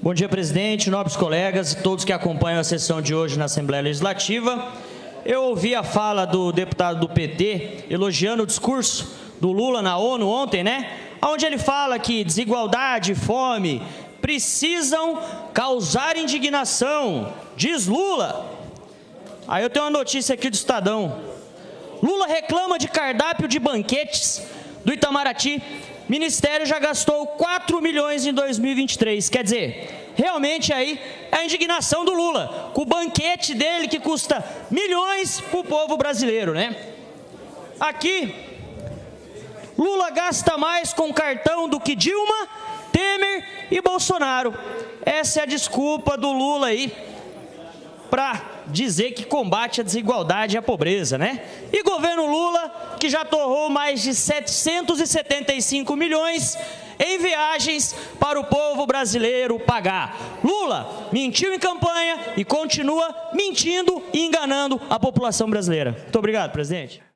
Bom dia, presidente, nobres colegas e todos que acompanham a sessão de hoje na Assembleia Legislativa. Eu ouvi a fala do deputado do PT elogiando o discurso do Lula na ONU ontem, onde ele fala que desigualdade e fome precisam causar indignação, diz Lula. Aí eu tenho uma notícia aqui do Estadão. Lula reclama de cardápio de banquetes do Itamaraty. Ministério já gastou 4 milhões em 2023. Quer dizer, realmente aí é a indignação do Lula, com o banquete dele que custa milhões para o povo brasileiro, Aqui, Lula gasta mais com cartão do que Dilma, Temer e Bolsonaro. Essa é a desculpa do Lula aí para dizer que combate a desigualdade e a pobreza, E governo Lula, que já torrou mais de 775 milhões em viagens para o povo brasileiro pagar. Lula mentiu em campanha e continua mentindo e enganando a população brasileira. Muito obrigado, presidente.